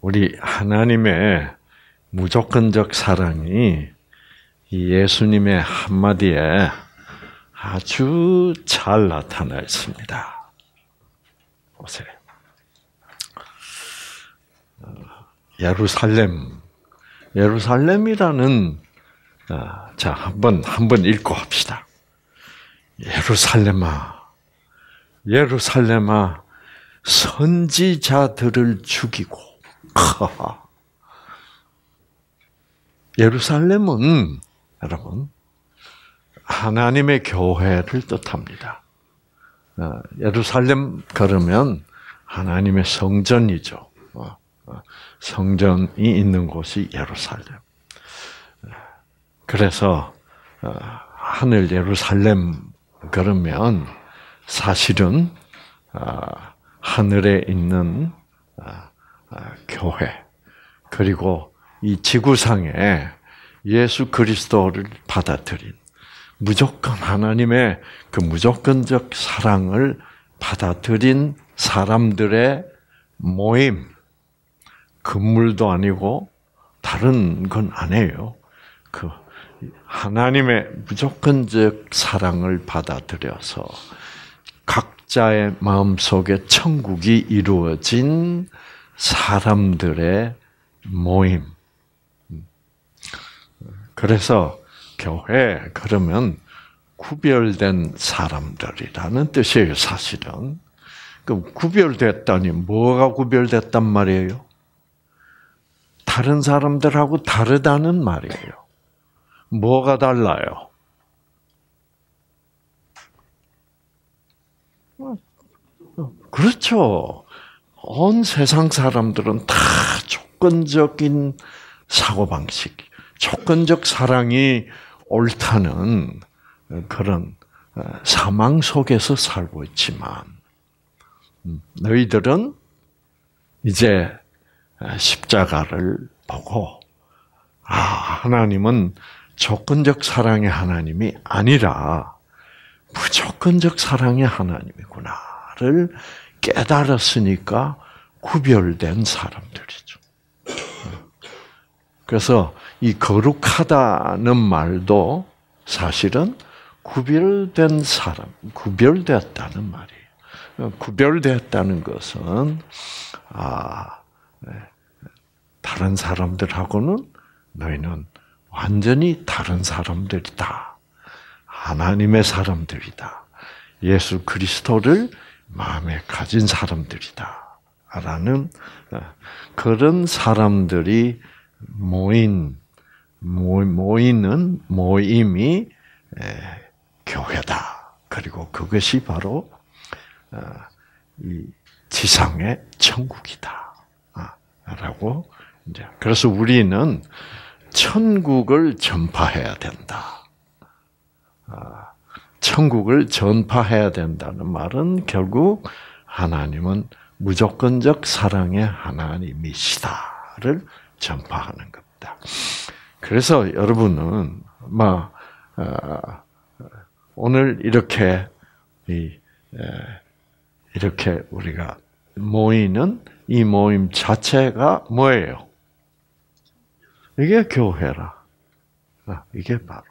우리 하나님의 무조건적 사랑이 이 예수님의 한마디에 아주 잘 나타나 있습니다. 보세요. 예루살렘이라는 자, 한번 읽고 합시다. 예루살렘아, 선지자들을 죽이고. 예루살렘은 여러분 하나님의 교회를 뜻합니다. 예루살렘 그러면 하나님의 성전이죠. 성전이 있는 곳이 예루살렘. 그래서 하늘 예루살렘 그러면 사실은 하늘에 있는 교회 그리고 이 지구상에 예수 그리스도를 받아들인 무조건 하나님의 그 무조건적 사랑을 받아들인 사람들의 모임, 건물도 아니고 다른 건 아니에요. 그 하나님의 무조건적 사랑을 받아들여서 각자의 마음속에 천국이 이루어진 사람들의 모임. 그래서 교회 그러면 구별된 사람들이라는 뜻이에요, 사실은. 그럼 구별됐다니 뭐가 구별됐단 말이에요? 다른 사람들하고 다르다는 말이에요. 뭐가 달라요? 그렇죠. 온 세상 사람들은 다 조건적인 사고방식, 조건적 사랑이 옳다는 그런 사망 속에서 살고 있지만 너희들은 이제 십자가를 보고 하나님은 조건적 사랑의 하나님이 아니라 무조건적 사랑의 하나님이구나를 깨달았으니까 구별된 사람들이죠. 그래서 이 거룩하다는 말도 사실은 구별된 사람, 구별되었다는 말이에요. 구별되었다는 것은 다른 사람들하고는 너희는 완전히 다른 사람들이다. 하나님의 사람들이다. 예수 그리스도를 마음에 가진 사람들이다. 라는 그런 사람들이 모이는 모임이 교회다. 그리고 그것이 바로 이 지상의 천국이다. 라고 이제 그래서 우리는 천국을 전파해야 된다. 천국을 전파해야 된다는 말은 결국 하나님은 무조건적 사랑의 하나님이시다를 전파하는 겁니다. 그래서 여러분은 오늘 이렇게 우리가 모이는 이 모임 자체가 뭐예요? 이게 교회라. 이게 바로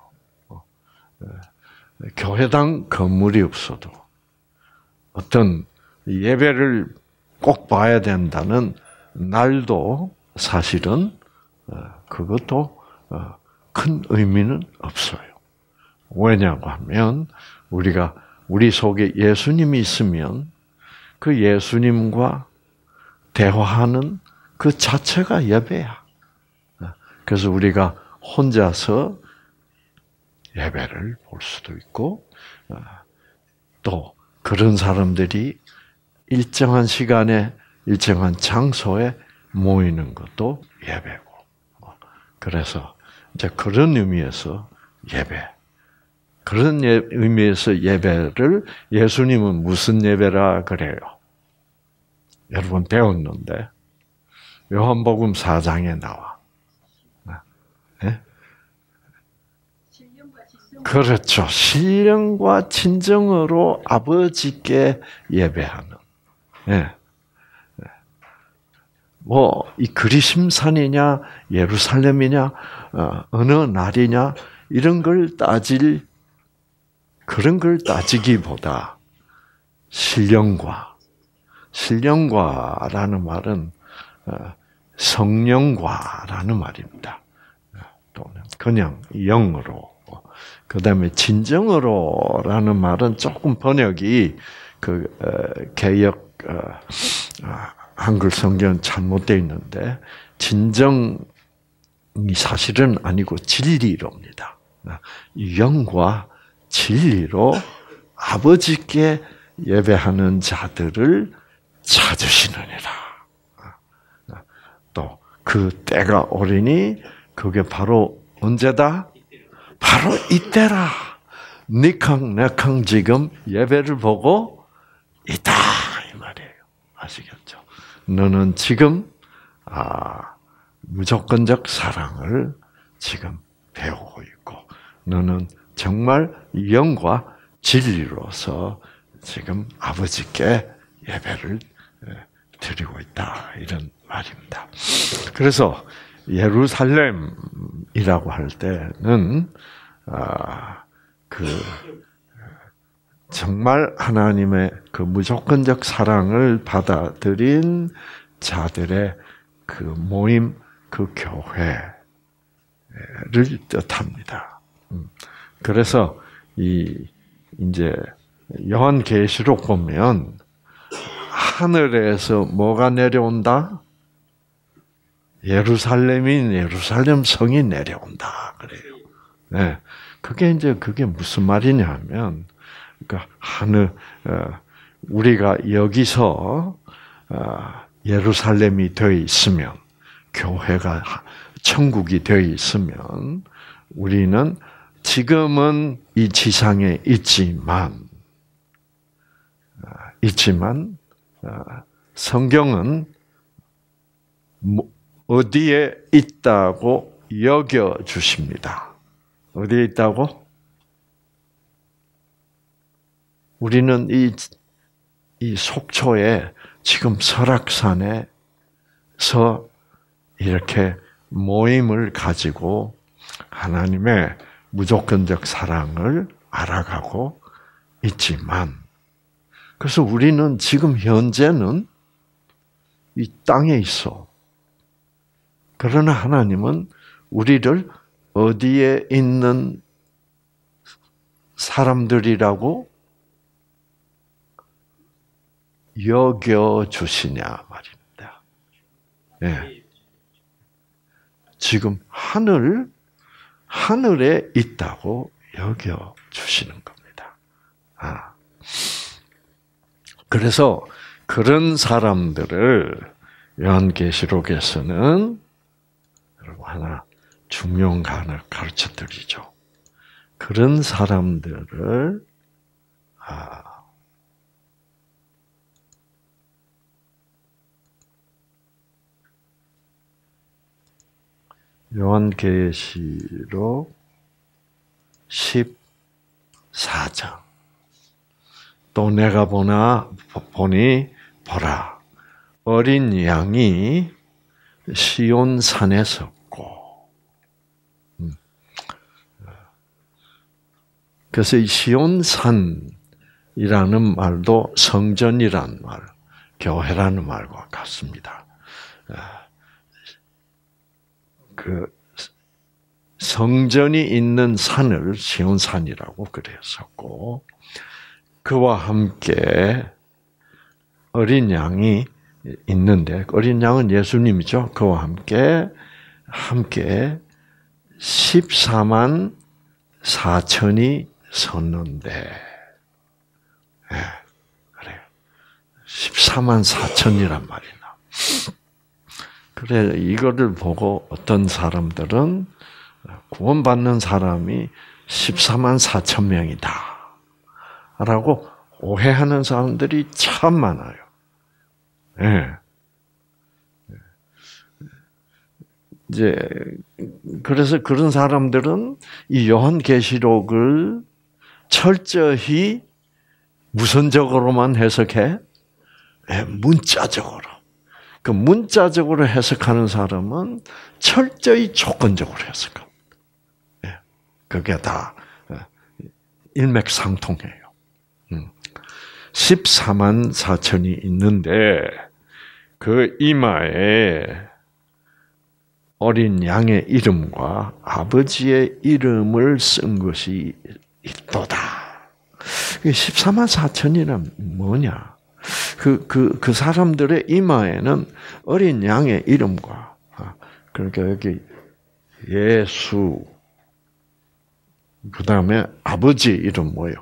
교회당 건물이 없어도 어떤 예배를 꼭 봐야 된다는 날도 사실은 그것도 큰 의미는 없어요. 왜냐고 하면 우리 속에 예수님이 있으면 그 예수님과 대화하는 그 자체가 예배야. 그래서 우리가 혼자서 예배를 볼 수도 있고 또 그런 사람들이 일정한 시간에 일정한 장소에 모이는 것도 예배고. 그래서 이제 그런 의미에서 예배. 그런 의미에서 예배를 예수님은 무슨 예배라 그래요? 여러분 배웠는데 요한복음 4장에 나와. 네? 그렇죠. 신령과 진정으로 아버지께 예배하는. 네. 이 그리심산이냐, 예루살렘이냐, 어느 날이냐, 이런 걸 그런 걸 따지기보다 신령과라는 말은 성령과라는 말입니다. 또는 그냥 영으로. 그다음에 진정으로라는 말은 조금 번역이 개역 한글 성경 잘못되어 있는데 진정이 사실은 아니고 진리로입니다. 영과 진리로 아버지께 예배하는 자들을 찾으시느니라. 또 그 때가 오리니 그게 바로 언제다? 바로 이때라. 니캉 지금 예배를 보고 있다 이 말이에요. 아시겠죠? 너는 지금 무조건적 사랑을 지금 배우고 있고, 너는 정말 영과 진리로서 지금 아버지께 예배를 드리고 있다 이런 말입니다. 그래서 예루살렘이라고 할 때는 정말 하나님의 그 무조건적 사랑을 받아들인 자들의 그 모임, 그 교회를 뜻합니다. 그래서 이제 요한계시록 보면 하늘에서 뭐가 내려온다? 예루살렘 성이 내려온다 그래요. 네, 그게 무슨 말이냐면, 그러니까 우리가 여기서 예루살렘이 되어 있으면, 교회가 천국이 되어 있으면, 우리는 지금은 이 지상에 있지만 성경은 어디에 있다고 여겨 주십니다. 어디에 있다고? 우리는 이 속초에 지금 설악산에서 이렇게 모임을 가지고 하나님의 무조건적 사랑을 알아가고 있지만, 그래서 우리는 지금 현재는 이 땅에 있어. 그러나 하나님은 우리를 어디에 있는 사람들이라고 여겨주시냐 말입니다. 네. 지금 하늘에 있다고 여겨주시는 겁니다. 그래서 그런 사람들을 요한계시록에서는 여러분 하나 중요한 거 하나 가르쳐 드리죠. 그런 사람들을 요한계시록 14장. 또 내가 보니 보라, 어린 양이 시온산에 섰고. 그래서 이 시온산이라는 말도 성전이라는 말, 교회라는 말과 같습니다. 그 성전이 있는 산을 시온산이라고 그랬었고, 그와 함께 어린 양이 있는데, 어린 양은 예수님이죠. 그와 함께 14만 4천이 섰는데, 그래요. 14만 4천이란 말이나. 그래, 이거를 보고 어떤 사람들은 구원받는 사람이 14만 4천 명이다 라고 오해하는 사람들이 참 많아요. 네. 이제 그래서 그런 사람들은 이 요한계시록을 철저히 무선적으로만 해석해, 문자적으로. 그 문자적으로 해석하는 사람은 철저히 조건적으로 해석합니다. 예. 그게 다 일맥상통해요. 14만 4천이 있는데 그 이마에 어린 양의 이름과 아버지의 이름을 쓴 것이 있도다. 14만 4천이란 뭐냐? 그 사람들의 이마에는 어린 양의 이름과, 그러니까 여기 예수, 그 다음에 아버지 이름 뭐요?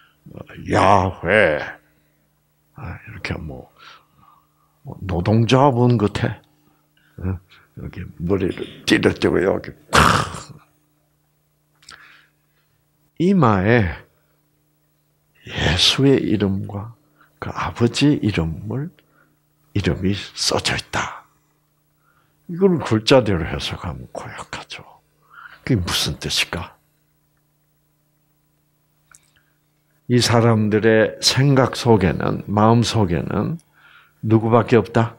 야훼. 이렇게 노동조합원 같아. 여기 머리를 찌르뜨고 여기 이마에 예수의 이름과 그 아버지 이름이 써져 있다. 이걸 글자대로 해석하면 고약하죠. 그게 무슨 뜻일까? 이 사람들의 생각 속에는, 마음 속에는 누구밖에 없다?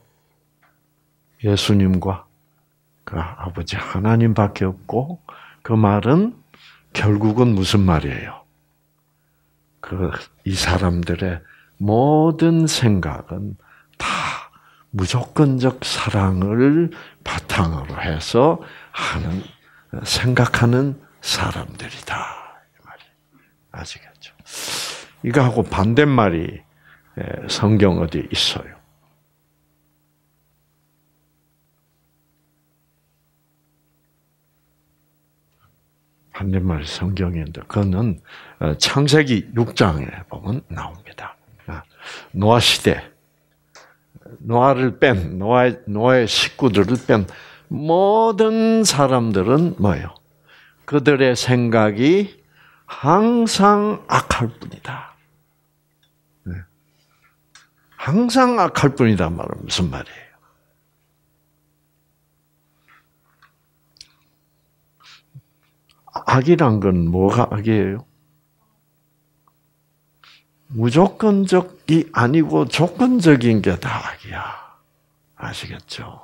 예수님과 그 아버지 하나님밖에 없고, 그 말은 결국은 무슨 말이에요? 이 사람들의 모든 생각은 다 무조건적 사랑을 바탕으로 해서 생각하는 사람들이다. 아시겠죠? 이거하고 반대말이 성경 어디에 있어요? 반대말이 성경인데 그거는 창세기 6장에 보면 나옵니다. 노아 시대, 노아의 식구들을 뺀 모든 사람들은 뭐예요? 그들의 생각이 항상 악할 뿐이다. 항상 악할 뿐이다 말은 무슨 말이에요? 악이란 건 뭐가 악이에요? 무조건적이 아니고 조건적인 게 다 악이야. 아시겠죠?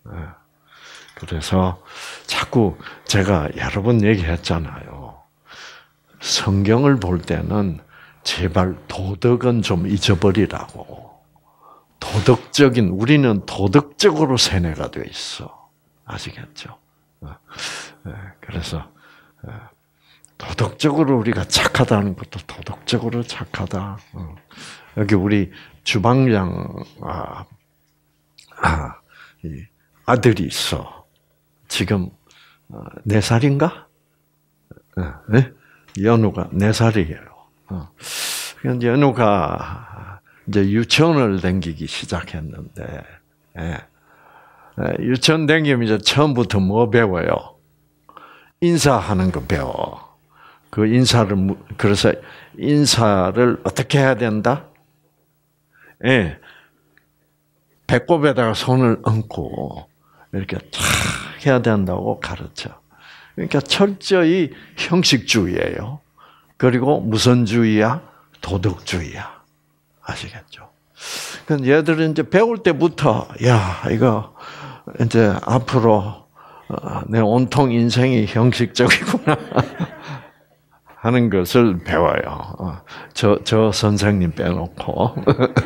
그래서 자꾸 제가 여러 번 얘기했잖아요. 성경을 볼 때는 제발 도덕은 좀 잊어버리라고. 우리는 도덕적으로 세뇌가 되어 있어. 아시겠죠? 그래서 도덕적으로 우리가 착하다는 것도 도덕적으로 착하다. 여기 우리 주방장 아들이 있어. 지금 4살인가? 네? 연우가 4살이에요. 연우가 이제 유치원을 다니기 시작했는데, 유치원 다니면 이제 처음부터 뭐 배워요? 인사하는 거 배워. 그래서 인사를 어떻게 해야 된다? 배꼽에다가 손을 얹고 이렇게 탁 해야 된다고 가르쳐. 그러니까 철저히 형식주의예요. 그리고 무슨 주의야? 도덕주의야. 아시겠죠? 그러니까 얘들은 이제 배울 때부터 이거 이제 앞으로 내 온통 인생이 형식적이구나 하는 것을 배워요. 저 선생님 빼놓고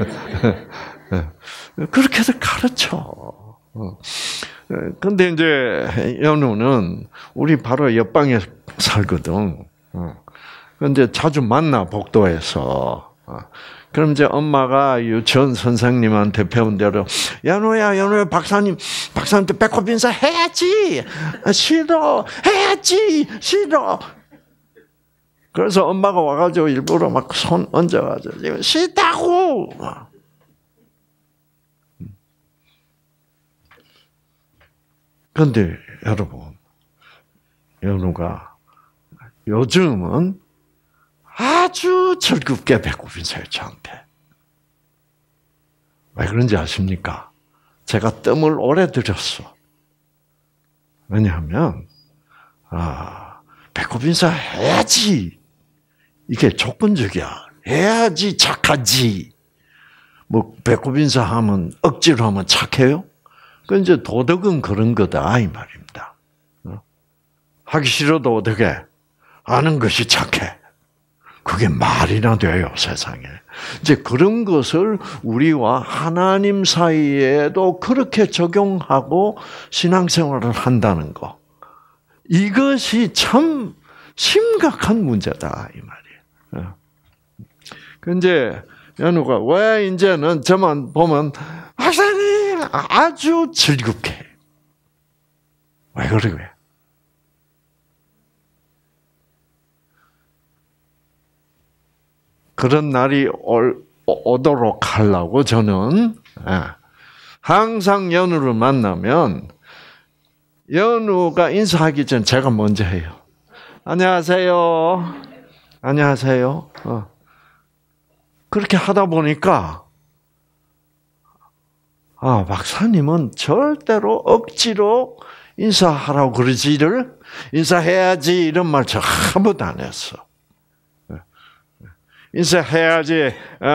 그렇게도 가르쳐. 근데 이제 연우는 우리 바로 옆방에 살거든. 근데 자주 만나 복도에서. 그럼 이제 엄마가 유치원 선생님한테 배운 대로 연우야 박사님한테 배꼽 인사 해야지. 싫어. 해야지. 싫어. 그래서 엄마가 와가지고 일부러 막 손 얹어가지고 싫다고. 그런데 여러분, 연우가 요즘은 아주 즐겁게 배꼽 인사해요, 저한테. 왜 그런지 아십니까? 제가 뜸을 오래 들였어. 왜냐하면, 배꼽 인사 해야지. 이게 조건적이야. 해야지 착하지. 배꼽 인사하면, 억지로 하면 착해요? 그 이제 도덕은 그런 거다 이 말입니다. 하기 싫어도 어떻게 아는 것이 착해. 그게 말이나 돼요 세상에. 이제 그런 것을 우리와 하나님 사이에도 그렇게 적용하고 신앙생활을 한다는 거. 이것이 참 심각한 문제다 이 말이에요. 근데 연우가 왜 이제는 저만 보면 박사님 아주 즐겁게 해요. 왜 그러게? 그런 날이 오도록 하려고 저는 항상 연우를 만나면 연우가 인사하기 전 제가 먼저 해요. 안녕하세요. 안녕하세요. 그렇게 하다 보니까 박사님은 절대로 억지로 인사하라고 그러지를 인사해야지 이런 말 저 한 번도 안 했어. 인사해야지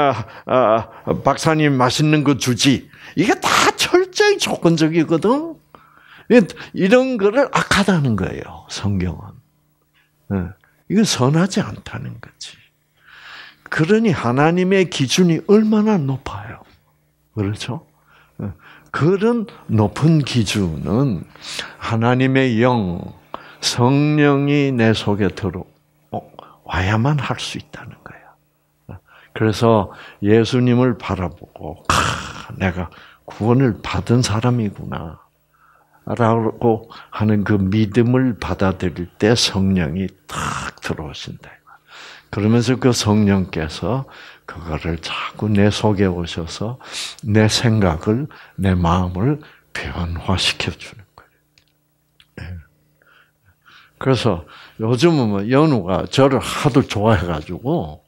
박사님 맛있는 거 주지. 이게 다 철저히 조건적이거든. 이런 거를 악하다는 거예요. 성경은. 이건 선하지 않다는 거지. 그러니 하나님의 기준이 얼마나 높아요. 그렇죠? 그런 높은 기준은 하나님의 영, 성령이 내 속에 들어와야만 할 수 있다는 거예요. 그래서 예수님을 바라보고 내가 구원을 받은 사람이구나 라고 하는 그 믿음을 받아들일 때 성령이 탁 들어오신다. 그러면서 그 성령께서 그거를 자꾸 내 속에 오셔서 내 생각을, 내 마음을 변화시켜 주는 거예요. 그래서 요즘은 연우가 저를 하도 좋아해가지고,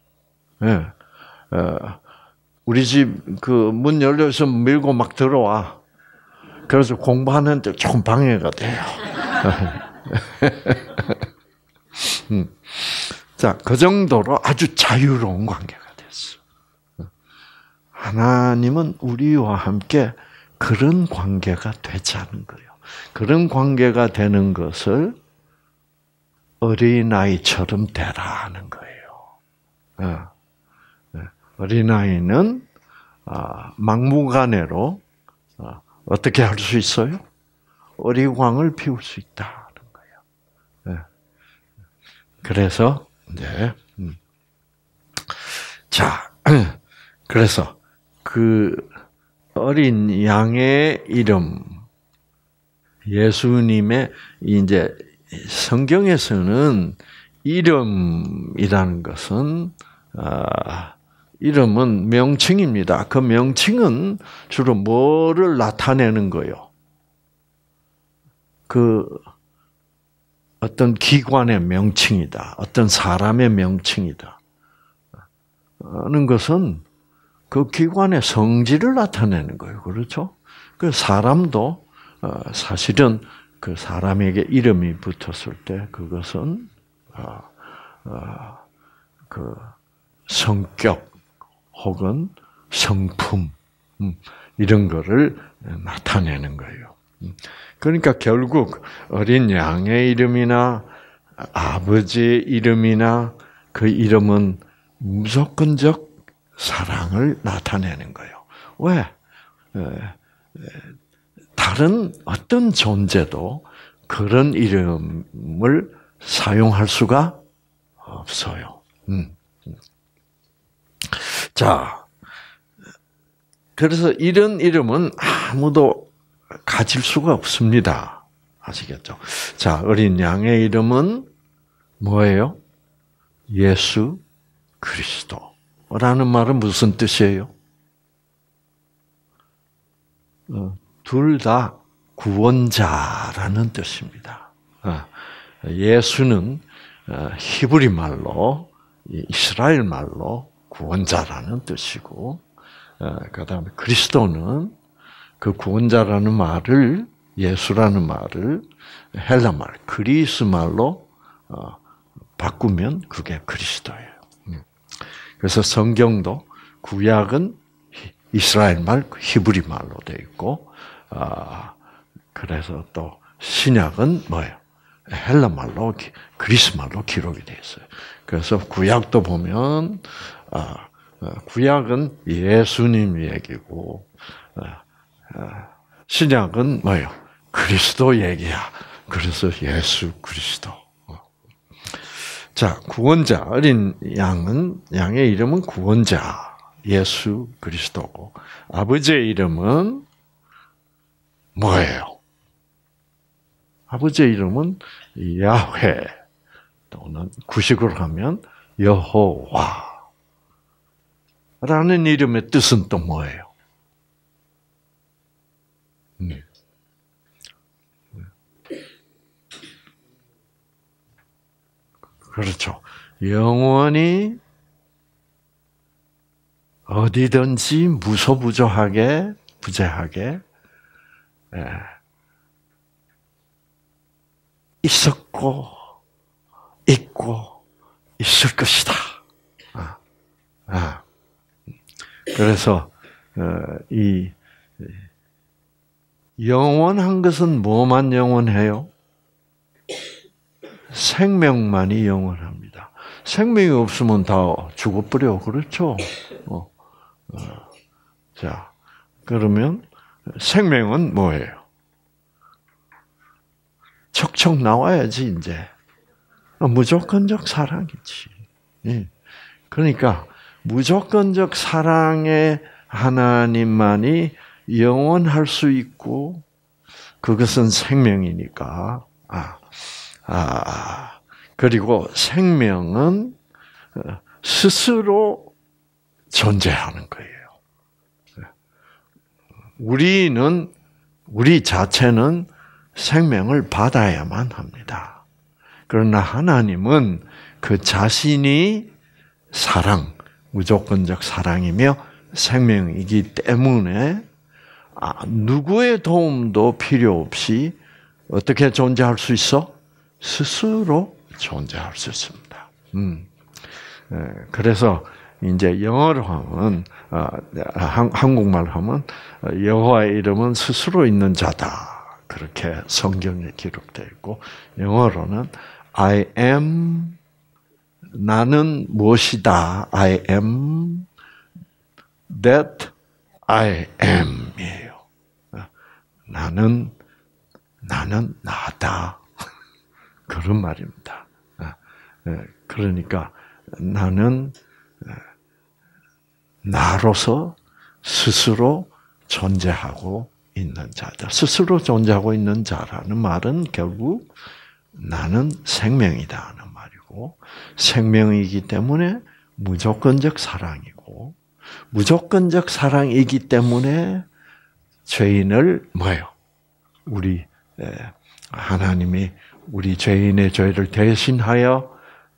우리 집 그 문 열려 있으면 밀고 막 들어와. 그래서 공부하는데 조금 방해가 돼요. 자, 그 정도로 아주 자유로운 관계가 됐어. 하나님은 우리와 함께 그런 관계가 되자는 거예요. 그런 관계가 되는 것을 어린아이처럼 되라 하는 거예요. 어린아이는 막무가내로 어떻게 할 수 있어요? 어리광을 피울 수 있다는 거예요. 그래서 자, 그래서 그 어린 양의 이름, 예수님의 이제 성경에서는 이름이라는 것은 이름은 명칭입니다. 그 명칭은 주로 뭐를 나타내는 거예요? 그 어떤 기관의 명칭이다. 어떤 사람의 명칭이다. 하는 것은 그 기관의 성질을 나타내는 거예요. 그렇죠? 그 사람도 사실은 그 사람에게 이름이 붙었을 때 그것은 그 성격 혹은 성품 이런 거를 나타내는 거예요. 그러니까 결국 어린 양의 이름이나 아버지의 이름이나 그 이름은 무조건적 사랑을 나타내는 거예요. 왜? 다른 어떤 존재도 그런 이름을 사용할 수가 없어요. 자, 그래서 이런 이름은 아무도 가질 수가 없습니다. 아시겠죠? 자, 어린 양의 이름은 뭐예요? 예수 그리스도라는 말은 무슨 뜻이에요? 둘 다 구원자라는 뜻입니다. 예수는 히브리 말로, 이스라엘 말로 구원자라는 뜻이고, 그다음에 그리스도는 그 구원자라는 말을, 예수라는 말을 헬라 말, 그리스 말로 바꾸면 그게 그리스도예요. 그래서 성경도 구약은 이스라엘 말, 히브리 말로 되어 있고, 그래서 또 신약은 뭐예요? 헬라 말로 그리스 말로 기록이 되어 있어요. 그래서 구약도 보면 구약은 예수님 얘기고 신약은 뭐예요? 그리스도 얘기야. 그래서 예수 그리스도. 자, 구원자 어린 양의 이름은 구원자 예수 그리스도고 아버지의 이름은 뭐예요? 아버지의 이름은 야훼 또는 구식으로 하면 여호와라는 이름의 뜻은 또 뭐예요? 그렇죠. 영원히 어디든지 무소부조하게 부재하게 있었고 있고 있을 것이다. 그래서 이 영원한 것은 뭐만 영원해요? 생명만이 영원합니다. 생명이 없으면 다 죽어버려. 그렇죠? 자, 그러면 생명은 뭐예요? 척척 나와야지, 이제. 무조건적 사랑이지. 그러니까, 무조건적 사랑의 하나님만이 영원할 수 있고, 그것은 생명이니까, 그리고 생명은 스스로 존재하는 거예요. 우리 자체는 생명을 받아야만 합니다. 그러나 하나님은 그 자신이 무조건적 사랑이며 생명이기 때문에 누구의 도움도 필요 없이 어떻게 존재할 수 있어? 스스로 존재할 수 있습니다. 그래서 이제 영어로 하면 한국말로 하면 여호와의 이름은 스스로 있는 자다. 그렇게 성경에 기록되어 있고 영어로는 I am 나는 무엇이다. I am that I am이에요. 나는 나다. 그런 말입니다. 그러니까 나는 나로서 스스로 존재하고 있는 자다. 스스로 존재하고 있는 자라는 말은 결국 나는 생명이다 하는 말이고 생명이기 때문에 무조건적 사랑이고 무조건적 사랑이기 때문에 죄인을 우리 하나님이 우리 죄인의 죄를 대신하여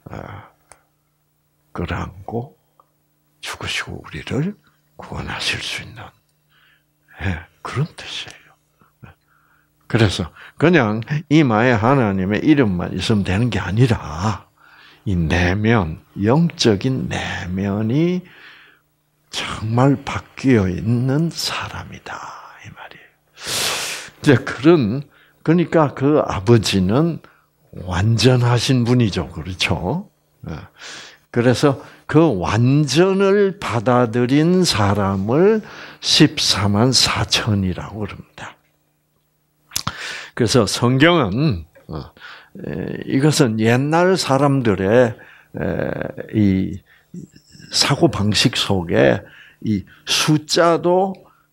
끌어안고 죽으시고 우리를 구원하실 수 있는 그런 뜻이에요. 그래서 그냥 이마에 하나님의 이름만 있으면 되는 게 아니라 이 내면, 영적인 내면이 정말 바뀌어 있는 사람이다 이 말이에요. 이제 그러니까 그 아버지는 완전하신 분이죠, 그렇죠? 그래서 그 완전을 받아들인 사람을 14만 4천이라고 그럽니다. 그래서 성경은 이것은 옛날 사람들의 이 사고 방식 속에 이 숫자도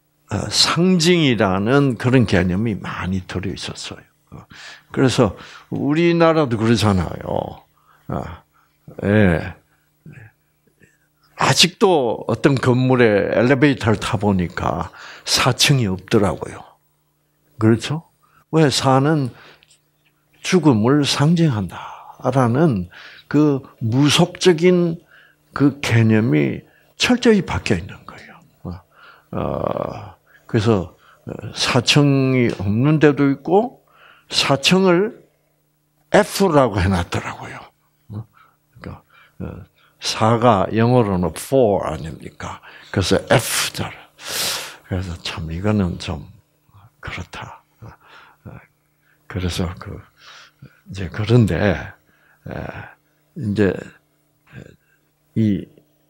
상징이라는 그런 개념이 많이 들어 있었어요. 그래서 우리나라도 그러잖아요. 아직도 어떤 건물에 엘리베이터를 타보니까 4층이 없더라고요. 그렇죠? 왜? 4는 죽음을 상징한다라는 그 무속적인 그 개념이 철저히 바뀌어 있는 거예요. 그래서 4층이 없는 데도 있고 4층을 F라고 해놨더라고요. 그러니까 4가 영어로는 4 아닙니까? 그래서 F잖아요. 그래서 참 이거는 좀 그렇다. 그래서 이제 그런데 이제 이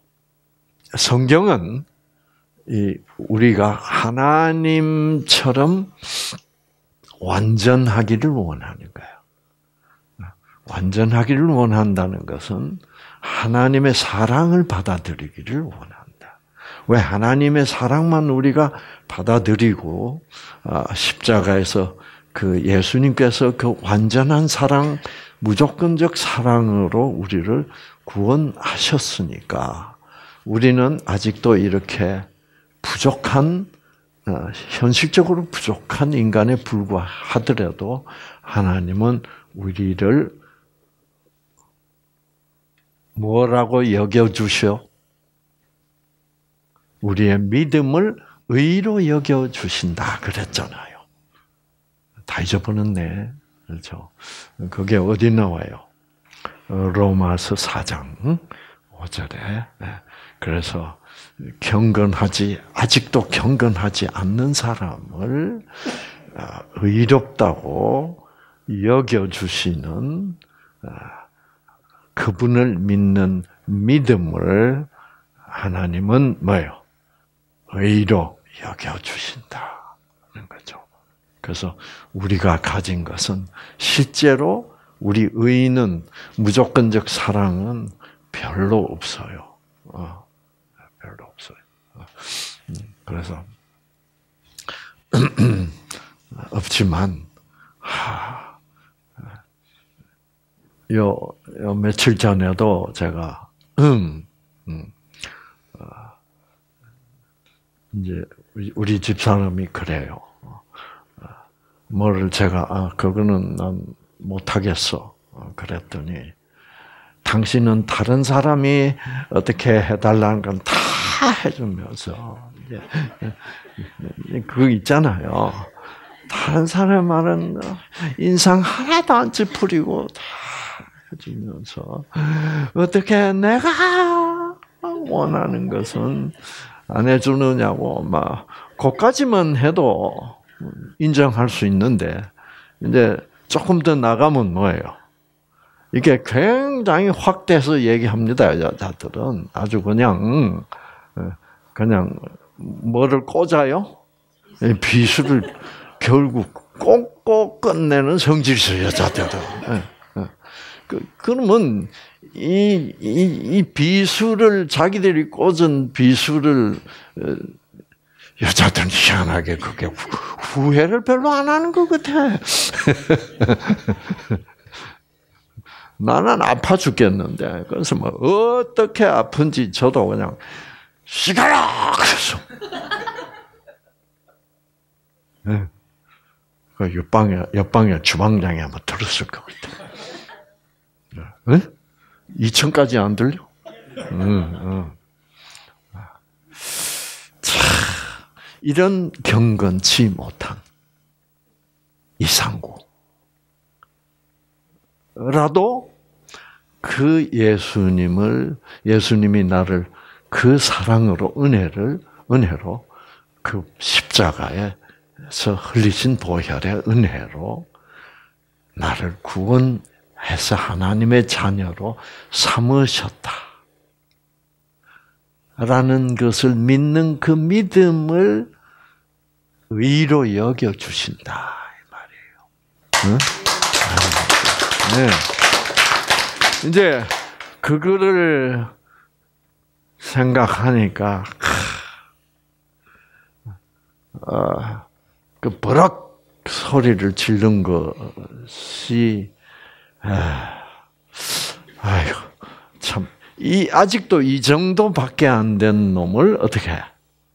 성경은 우리가 하나님처럼 완전하기를 원하는 거예요. 완전하기를 원한다는 것은 하나님의 사랑을 받아들이기를 원한다. 왜 하나님의 사랑만 우리가 받아들이고 십자가에서 예수님께서 그 완전한 사랑, 무조건적 사랑으로 우리를 구원하셨으니까 우리는 아직도 이렇게 부족한, 현실적으로 부족한 인간에 불과하더라도 하나님은 우리를 뭐라고 여겨주셔? 우리의 믿음을 의로 여겨주신다 그랬잖아요. 다 잊어버렸네. 그렇죠? 그게 어디 나와요? 로마서 4장 5절에. 그래서 아직도 경건하지 않는 사람을 의롭다고 여겨주시는 그분을 믿는 믿음을 하나님은 뭐예요? 의로 여겨주신다는 거죠. 그래서 우리가 가진 것은 실제로 우리 의는 무조건적 사랑은 별로 없어요. 별로 없어요. 그래서 없지만 요 며칠 전에도 제가 이제 우리 집사람이 그래요. 뭐를 제가 그거는 난 못하겠어. 그랬더니 당신은 다른 사람이 어떻게 해달라는 건 다 해주면서 그거 있잖아요. 다른 사람 말은 인상 하나도 안 찌푸리고 다 해주면서 어떻게 내가 원하는 것은 안 해주느냐고 막 그까지만 해도 인정할 수 있는데 이제 조금 더 나가면 뭐예요? 이게 굉장히 확대해서 얘기합니다. 여자들은 아주 그냥 뭐를 꽂아요? 비수를 결국 꽂고 끝내는 성질서 여자들은. 그러면 이 비수를 자기들이 꽂은 비수를 여자들은 희한하게 그게 후회를 별로 안 하는 것 같아. 나는 아파 죽겠는데 그래서 뭐 어떻게 아픈지 저도 그냥 시가라 그래서 옆방에 주방장이 한번 들었을 것 같아. 2층까지 안 들려? 자, 이런 경건치 못한 이상구라도 그 예수님이 나를 그 사랑으로 은혜로 그 십자가에서 흘리신 보혈의 은혜로 나를 구원해서 하나님의 자녀로 삼으셨다. 라는 것을 믿는 그 믿음을 의로 여겨주신다. 이 말이에요. 응? 네. 이제, 그거를 생각하니까, 그 버럭 소리를 지른 것이, 아이고, 참, 아직도 이 정도밖에 안 된 놈을 어떻게 해?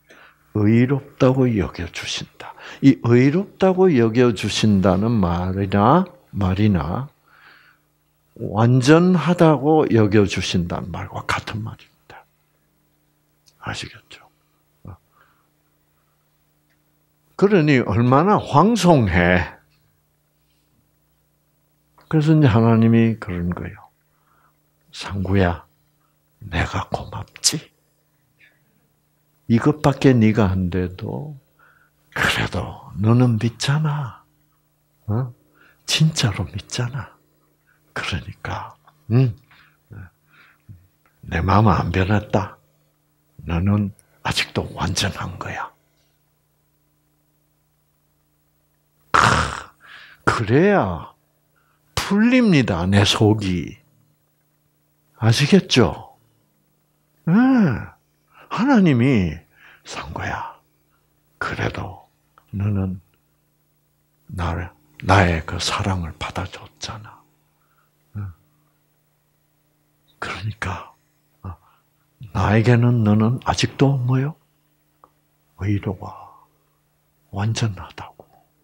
의롭다고 여겨주신다. 이 의롭다고 여겨주신다는 말이나, 완전하다고 여겨주신다는 말과 같은 말입니다. 아시겠죠? 그러니 얼마나 황송해. 그래서 이제 하나님이 그런 거예요. 상구야, 내가 고맙지? 이것밖에 네가 안 돼도 그래도 너는 믿잖아. 진짜로 믿잖아. 그러니까 내 마음은 안 변했다. 너는 아직도 완전한 거야. 그래야 풀립니다. 내 속이. 아시겠죠? 네. 하나님이 산 거야. 그래도 너는 나의 그 사랑을 받아줬잖아. 그러니까 나에게는 너는 아직도 뭐요? 의로와 완전하다고.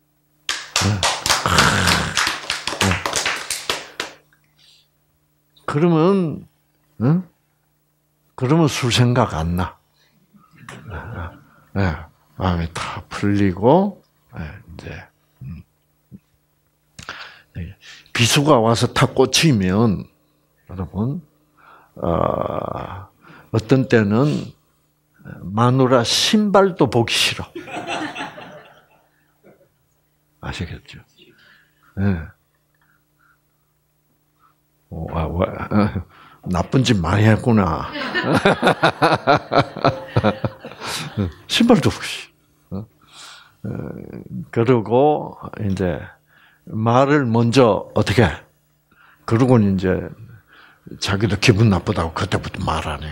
그러면 그러면 술 생각 안 나. 마음이 다 풀리고 이제 비수가 와서 탁 꽂히면 여러분 어떤 때는 마누라 신발도 보기 싫어. 아시겠죠? 네. 나쁜 짓 많이 했구나. 신발도 보기 싫어. 그러고 이제 말을 먼저 어떻게? 그러고 이제 자기도 기분 나쁘다고 그때부터 말 안 해.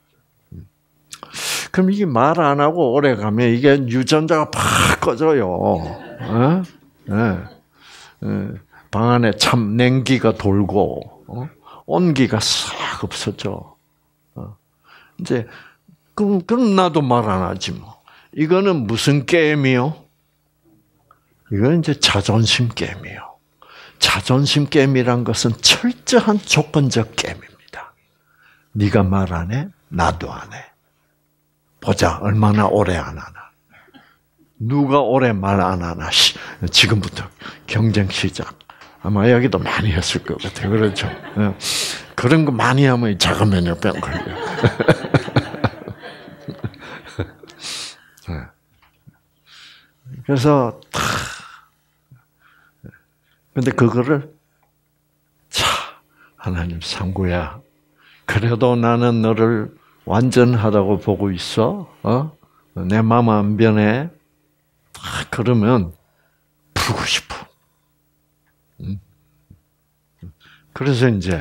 그럼 이게 말 안 하고 오래 가면 이게 유전자가 팍 꺼져요. 방 안에 참 냉기가 돌고 온기가 싹 없어져. 이제 그럼 나도 말 안 하지 뭐. 이거는 무슨 게임이요? 이건 이제 자존심 게임이요. 자존심 게임이란 것은 철저한 조건적 게임입니다. 네가 말 안 해, 나도 안 해. 보자, 얼마나 오래 안 하나. 누가 오래 말 안 하나. 지금부터 경쟁 시작. 아마 여기도 많이 했을 것 같아요. 그렇죠? 그런 거 많이 하면 작은 면역병 걸려요. 그래서 근데 그거를 하나님 상구야. 그래도 나는 너를 완전하다고 보고 있어. 내 마음 안 변해. 그러면 풀고 싶어. 그래서 이제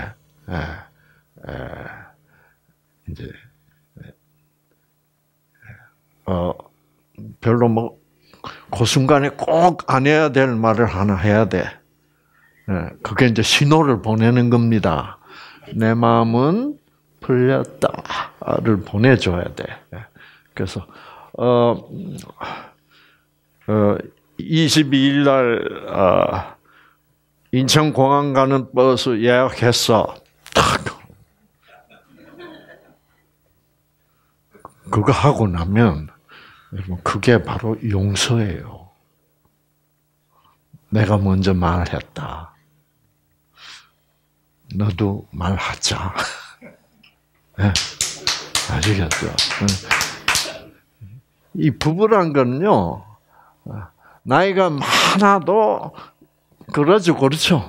별로 뭐 그 순간에 꼭 안 해야 될 말을 하나 해야 돼. 그게 이제 신호를 보내는 겁니다. 내 마음은 풀렸다를 보내줘야 돼. 그래서 22일 날 인천공항 가는 버스 예약했어. 그거 하고 나면 여러분 그게 바로 용서예요. 내가 먼저 말했다. 너도 말하자. 네. 아시겠죠? 이 부부란 건요, 나이가 많아도 그러죠, 그렇죠?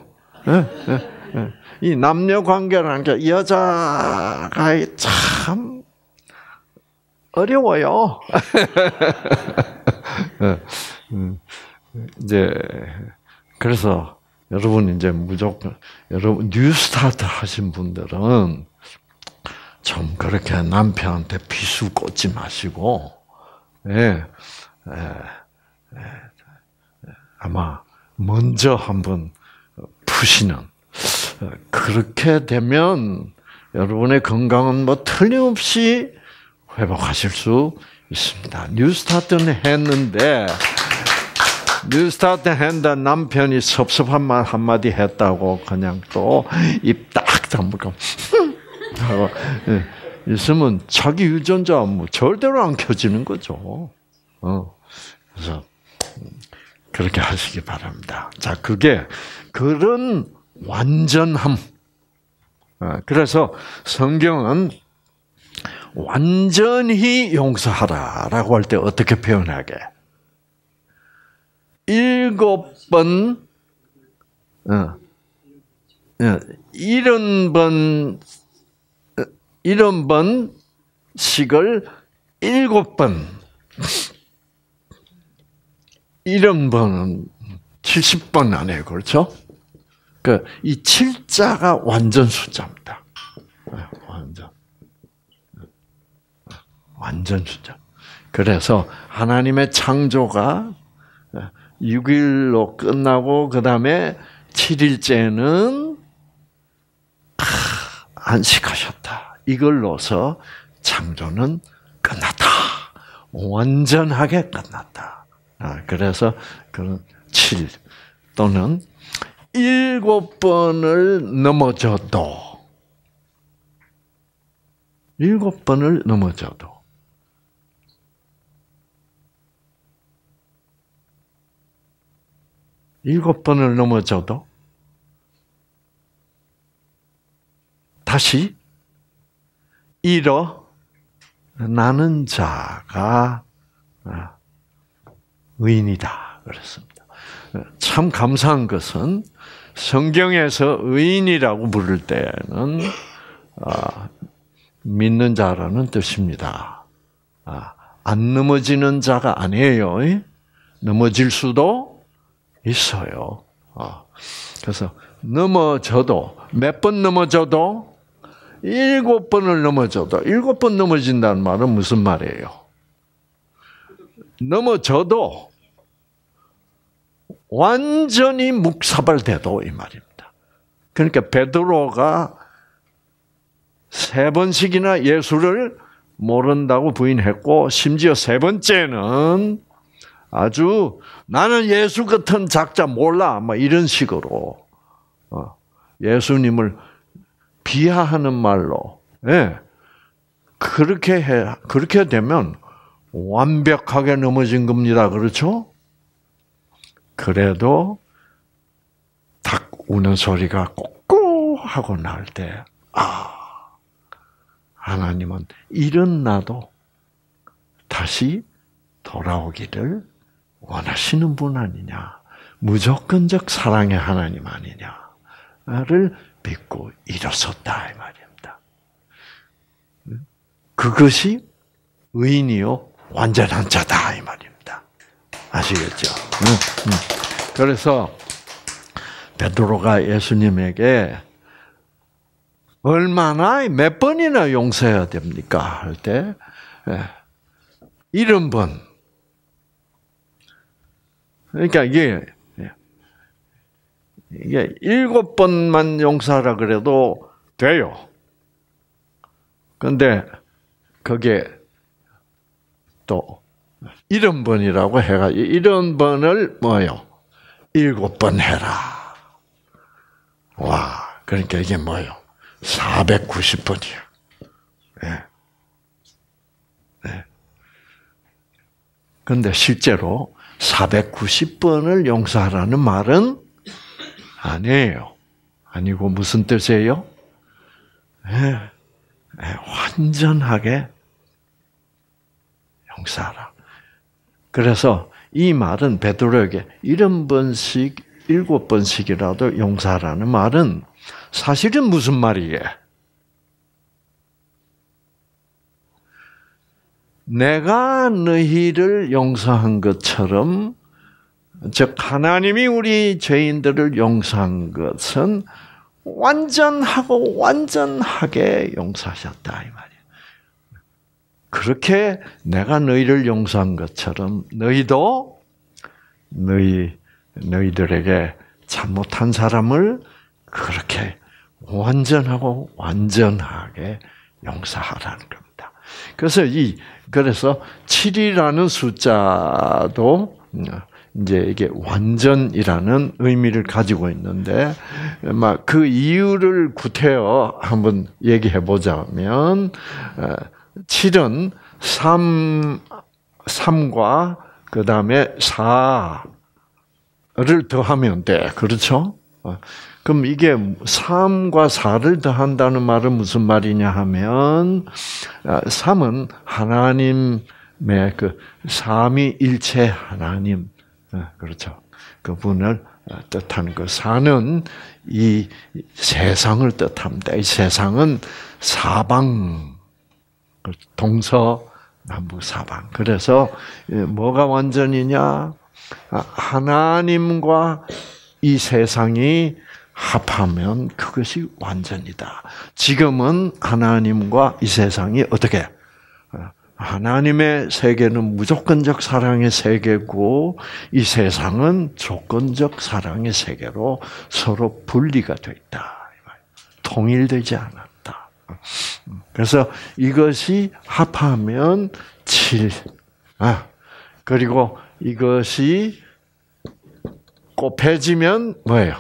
이 남녀 관계라는 게 여자가 참 어려워요. 이제 그래서 여러분 이제 무조건 여러분 뉴스타트 하신 분들은 좀 그렇게 남편한테 비수 꽂지 마시고, 아마 먼저 한번 푸시는 그렇게 되면 여러분의 건강은 뭐 틀림없이 회복하실 수 있습니다. 뉴스타트는 했는데 남편이 섭섭한 말 한마디 했다고 그냥 또 입 딱 다물고 하고 있으면 자기 유전자 뭐 절대로 안 켜지는 거죠. 그래서 그렇게 하시기 바랍니다. 자, 그게 그런 완전함. 그래서 성경은 완전히 용서하라라고 할 때 어떻게 표현하게? 7번, 70번씩을 7번. 70번은 70번 안 해요. 그렇죠? 이 7자가 완전 숫자입니다. 완전 숫자. 그래서 하나님의 창조가 6일로 끝나고 그 다음에 7일째는 안식하셨다. 이걸로서 창조는 끝났다. 완전하게 끝났다. 그래서 그런 7 또는 7번을 넘어져도 7번을 넘어져도 다시 일어나는 자가 의인이다 그랬습니다. 참 감사한 것은 성경에서 의인이라고 부를 때는 믿는 자라는 뜻입니다. 안 넘어지는 자가 아니에요. 넘어질 수도 있어요. 그래서 넘어져도 몇 번 넘어져도 7번을 넘어져도 7번 넘어진다는 말은 무슨 말이에요? 넘어져도 완전히 묵사발돼도 이 말입니다. 그러니까 베드로가 3번씩이나 예수를 모른다고 부인했고 심지어 3번째는 아주 나는 예수 같은 작자 몰라 뭐 이런 식으로 예수님을 비하하는 말로 그렇게 되면 완벽하게 넘어진 겁니다. 그렇죠? 그래도 닭 우는 소리가 꼬꼬 하고 날 때 하나님은 일어나도 다시 돌아오기를 원하시는 분 아니냐. 무조건적 사랑의 하나님 아니냐를 믿고 일어섰다 이 말입니다. 그것이 의인이요 완전한 자다 이 말입니다. 아시겠죠? 그래서 베드로가 예수님에게 얼마나 몇 번이나 용서해야 됩니까? 할 때 70번. 그러니까 이게 7번만 용서하라 그래도 돼요. 그런데 그게 또 70번이라고 해가지고 70번을 뭐요? 7번 해라. 와, 그러니까 이게 뭐요? 490번이야. 그런데 실제로 490번을 용서하라는 말은 아니에요. 아니고 무슨 뜻이에요? 완전하게 용서하라. 그래서 이 말은 베드로에게 70번씩, 7번씩이라도 용서하라는 말은 사실은 무슨 말이에요? 내가 너희를 용서한 것처럼, 즉 하나님이 우리 죄인들을 용서한 것은 완전하고 완전하게 용서하셨다 이 말이에요. 그렇게 내가 너희를 용서한 것처럼 너희도 너희들에게 잘못한 사람을 그렇게 완전하고 완전하게 용서하라는 겁니다. 그래서 7이라는 숫자도 이제 이게 완전이라는 의미를 가지고 있는데, 막 그 이유를 구태여 한번 얘기해 보자면, 7은 3과 그 다음에 4를 더하면 돼. 그렇죠? 그럼 이게 3과 4를 더한다는 말은 무슨 말이냐 하면, 3은 하나님의 그 삼위일체 하나님, 그렇죠. 그분을 뜻하는 그 사는 이 세상을 뜻합니다. 이 세상은 사방, 동서남북 사방. 그래서 뭐가 완전이냐? 하나님과 이 세상이 합하면 그것이 완전이다. 지금은 하나님과 이 세상이 어떻게? 하나님의 세계는 무조건적 사랑의 세계고 이 세상은 조건적 사랑의 세계로 서로 분리가 되어 있다. 통일되지 않았다. 그래서 이것이 합하면 7. 그리고 이것이 곱해지면 뭐예요?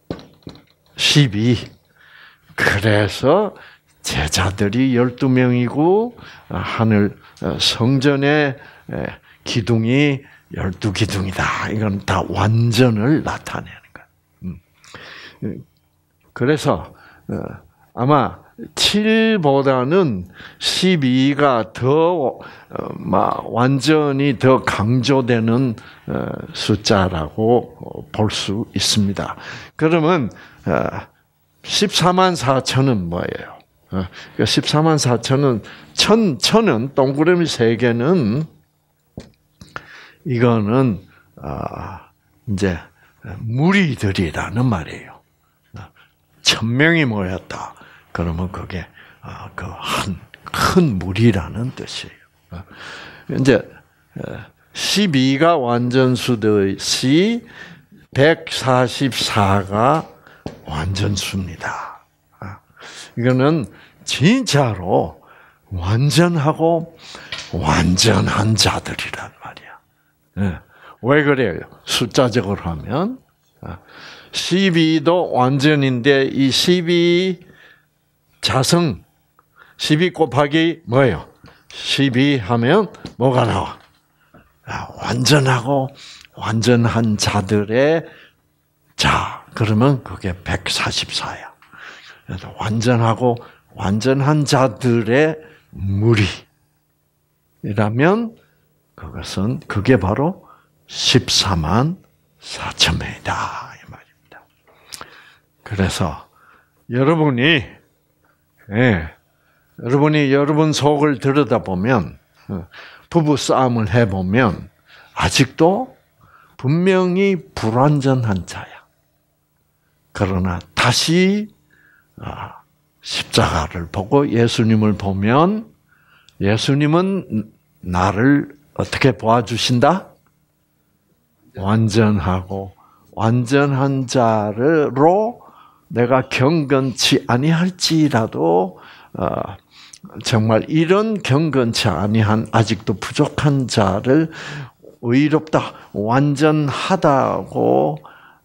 12. 그래서 제자들이 12명이고 하늘 성전의 기둥이 12기둥이다. 이건 다 완전을 나타내는 거예요. 그래서 아마 7보다는 12가 더 완전히 더 강조되는 숫자라고 볼 수 있습니다. 그러면 14만 4천은 뭐예요? 14만 4천은 천은 동그라미 3개는 이거는 이제 무리들이라는 말이에요. 1000명이 모였다. 그러면 그게 그 큰 무리라는 뜻이에요. 이제 12가 완전수듯이 144가 완전수입니다. 이거는 진짜로 완전하고 완전한 자들이란 말이야. 왜 그래요? 숫자적으로 하면 12도 완전인데 이 12 자성 12 곱하기 뭐예요? 12 하면 뭐가 나와? 완전하고 완전한 자들의 자. 그러면 그게 144야. 그래서 완전하고 완전한 자들의 무리라면 그게 바로 14만 4천 명이다 이 말입니다. 그래서 여러분이 여러분 속을 들여다보면 부부 싸움을 해보면 아직도 분명히 불완전한 자야. 그러나 다시 십자가를 보고 예수님을 보면 예수님은 나를 어떻게 보아주신다? 완전하고 완전한 자로 내가 경건치 아니할지라도 정말 이런 경건치 아니한 아직도 부족한 자를 의롭다 완전하다고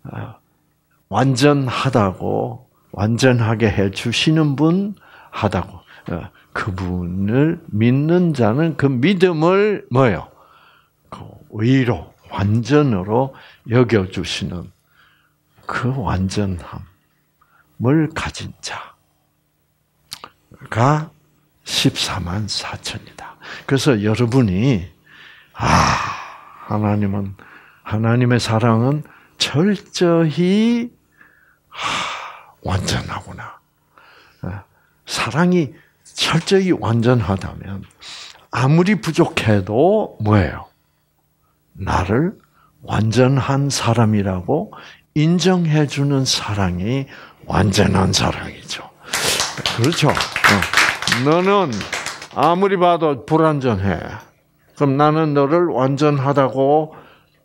완전하게 해 주시는 분 하다고 그분을 믿는 자는 그 믿음을 뭐요? 그 의로 완전으로 여겨 주시는 그 완전함을 가진 자가 14만 4천이다. 그래서 여러분이 하나님의 사랑은 철저히 완전하구나. 사랑이 철저히 완전하다면 아무리 부족해도 뭐예요? 나를 완전한 사람이라고 인정해주는 사랑이 완전한 사랑이죠. 그렇죠. 너는 아무리 봐도 불완전해. 그럼 나는 너를 완전하다고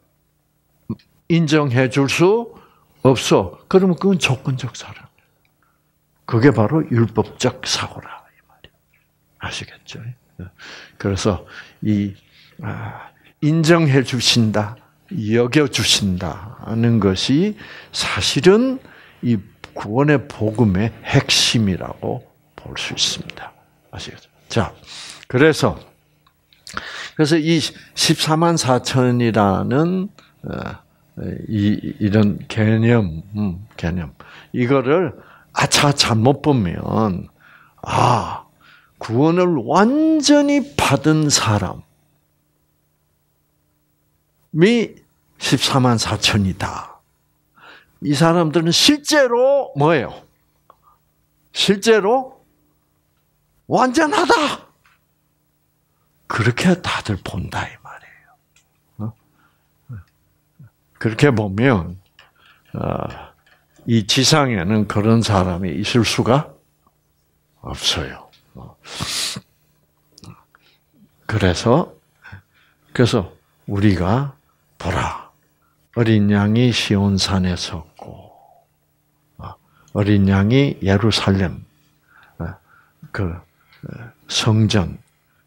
인정해 줄 수 없어. 그러면 그건 조건적 사랑. 그게 바로 율법적 사고라 이 말이야. 아시겠죠? 그래서 이 인정해 주신다, 여겨 주신다 하는 것이 사실은 이 구원의 복음의 핵심이라고 볼 수 있습니다. 아시겠죠? 자, 그래서 이 14만 4천이라는 이런 개념 이거를 잘못 보면 구원을 완전히 받은 사람이 14만 4천이다. 이 사람들은 실제로 뭐예요? 실제로 완전하다. 그렇게 다들 본다 이 말이에요. 그렇게 보면 이 지상에는 그런 사람이 있을 수가 없어요. 그래서 우리가 보라, 어린 양이 시온산에 섰고 어린 양이 예루살렘 그 성전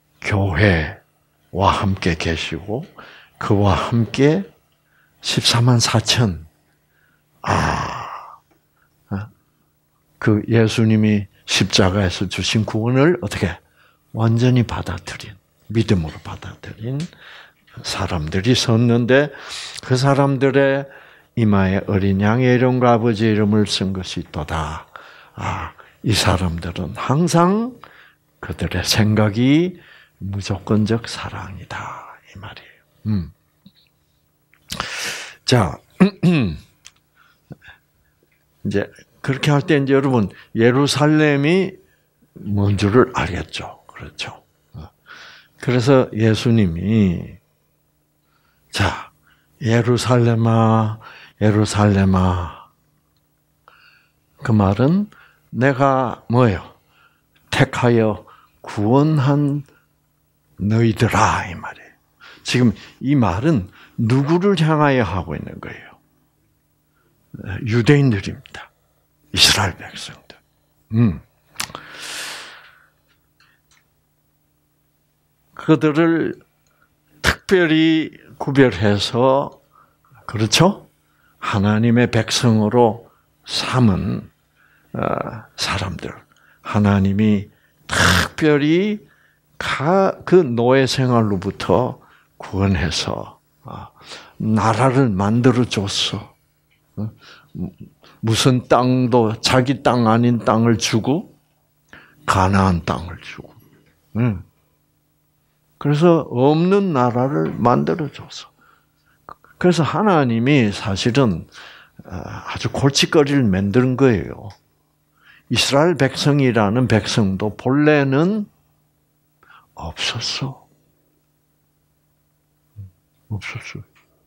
교회와 함께 계시고 그와 함께 14만 4천 그 예수님이 십자가에서 주신 구원을 어떻게 완전히 받아들인 믿음으로 받아들인 사람들이 섰는데 그 사람들의 이마에 어린 양의 이름과 아버지의 이름을 쓴 것이 있도다. 이 사람들은 항상 그들의 생각이 무조건적 사랑이다 이 말이에요. 자, 이제 그렇게 할 때 이제 여러분 예루살렘이 뭔 줄을 알겠죠, 그렇죠? 그래서 예수님이 자 예루살렘아, 예루살렘아 그 말은 내가 뭐예요? 택하여 구원한 너희들아 이 말이에요. 지금 이 말은 누구를 향하여 하고 있는 거예요? 유대인들입니다. 이스라엘 백성들. 그들을 특별히 구별해서 그렇죠? 하나님의 백성으로 삼은 사람들. 하나님이 특별히 그 노예 생활로부터 구원해서 나라를 만들어 줬어. 무슨 땅도 자기 땅 아닌 땅을 주고 가나안 땅을 주고. 그래서 없는 나라를 만들어 줬어. 그래서 하나님이 사실은 아주 골칫거리를 만든 거예요. 이스라엘 백성이라는 백성도 본래는 없었어. 없었어요.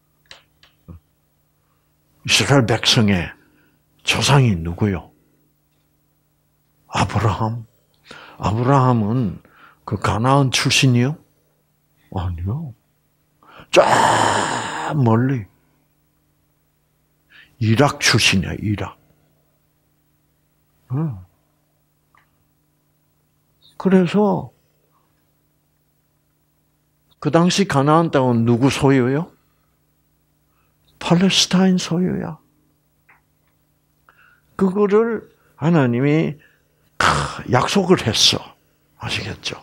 이스라엘 백성의 조상이 누구요? 아브라함. 아브라함은 그 가나안 출신이요? 아니요. 쫙 멀리. 이락 출신이야, 이락. 그래서 그 당시 가나안 땅은 누구 소유요? 팔레스타인 소유야. 그거를 하나님이 약속을 했어. 아시겠죠?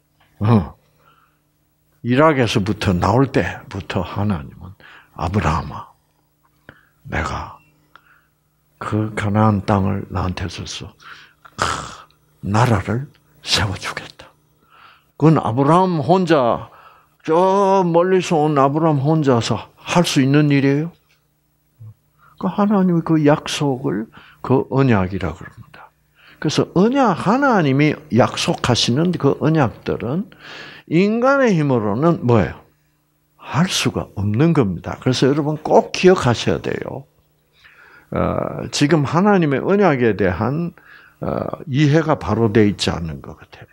이락에서부터 나올 때부터 하나님은 아브라함아, 내가 그 가나안 땅을 나한테 줘서 나라를 세워주겠다. 그건 아브라함 혼자 저 멀리서 온 아브라함 혼자서 할 수 있는 일이에요? 그 하나님이 그 약속을 그 언약이라고 그럽니다. 그래서 하나님이 약속하시는 그 언약들은 인간의 힘으로는 뭐예요? 할 수가 없는 겁니다. 그래서 여러분 꼭 기억하셔야 돼요. 지금 하나님의 언약에 대한 이해가 바로 되어 있지 않는 것 같아요.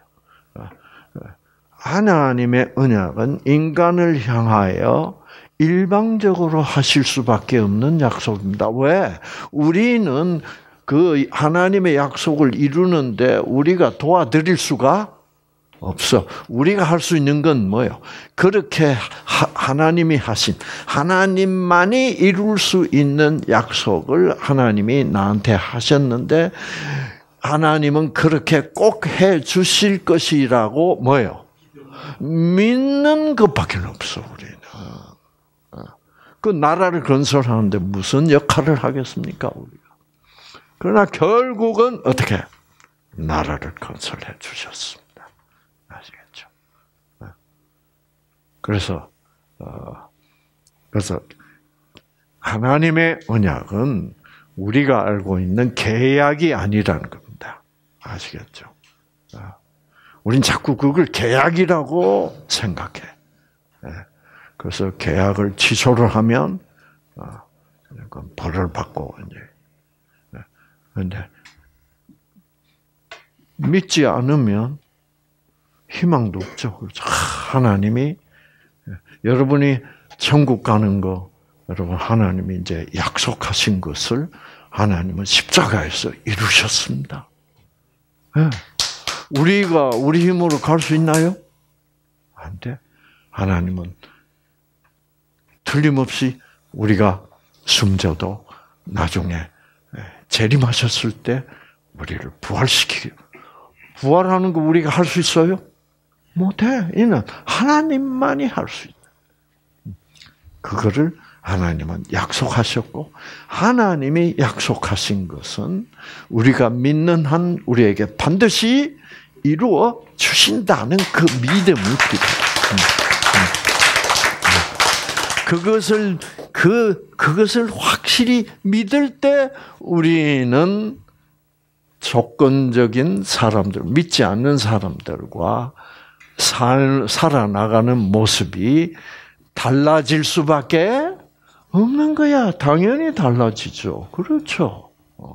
하나님의 언약은 인간을 향하여 일방적으로 하실 수밖에 없는 약속입니다. 왜? 우리는 그 하나님의 약속을 이루는데 우리가 도와드릴 수가 없어. 우리가 할 수 있는 건 뭐예요? 그렇게 하나님이 하신, 하나님만이 이룰 수 있는 약속을 하나님이 나한테 하셨는데 하나님은 그렇게 꼭 해 주실 것이라고 뭐예요? 믿는 것밖에 없어, 우리는. 그 나라를 건설하는데 무슨 역할을 하겠습니까, 우리가? 그러나 결국은 어떻게? 나라를 건설해 주셨습니다. 아시겠죠? 그래서 하나님의 언약은 우리가 알고 있는 계약이 아니라는 겁니다. 아시겠죠? 우린 자꾸 그걸 계약이라고 생각해. 그래서 계약을 취소를 하면 벌을 받고 이제. 그런데 믿지 않으면 희망도 없죠. 그렇죠? 하나님이 여러분이 천국 가는 거 여러분 하나님이 이제 약속하신 것을 하나님은 십자가에서 이루셨습니다. 우리가 우리 힘으로 갈 수 있나요? 안 돼. 하나님은 틀림없이 우리가 숨져도 나중에 재림하셨을 때 우리를 부활시키고 부활하는 거 우리가 할 수 있어요? 못해. 이는 하나님만이 할 수 있다. 그거를 하나님은 약속하셨고 하나님이 약속하신 것은 우리가 믿는 한 우리에게 반드시 이루어 주신다는 그 믿음이 필요해요. 그것을 확실히 믿을 때 우리는 조건적인 사람들, 믿지 않는 사람들과 살아나가는 모습이 달라질 수밖에 없는 거야. 당연히 달라지죠. 그렇죠.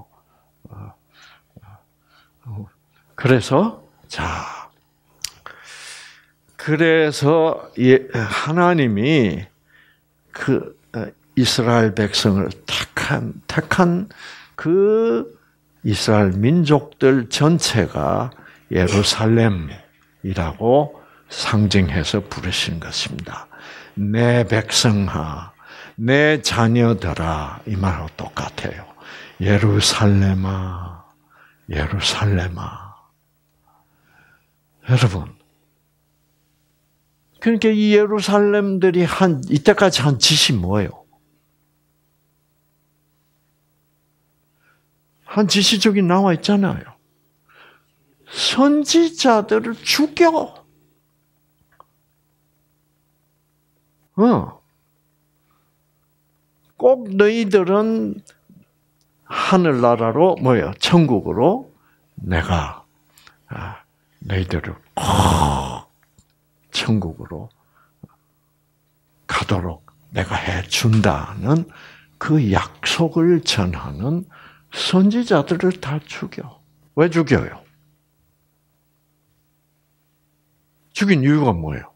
그래서 하나님이 그 이스라엘 백성을 택한 그 이스라엘 민족들 전체가 예루살렘이라고 상징해서 부르신 것입니다. 내 백성아, 내 자녀들아, 이 말하고 똑같아요. 예루살렘아, 예루살렘아. 여러분, 그러니까 이 예루살렘들이 이때까지 한 짓이 뭐예요? 한 짓이 저기 나와 있잖아요. 선지자들을 죽여. 꼭 너희들은 하늘나라로 천국으로 내가 너희들을 꼭 천국으로 가도록 내가 해준다는 그 약속을 전하는 선지자들을 다 죽여. 왜 죽여요? 죽인 이유가 뭐예요?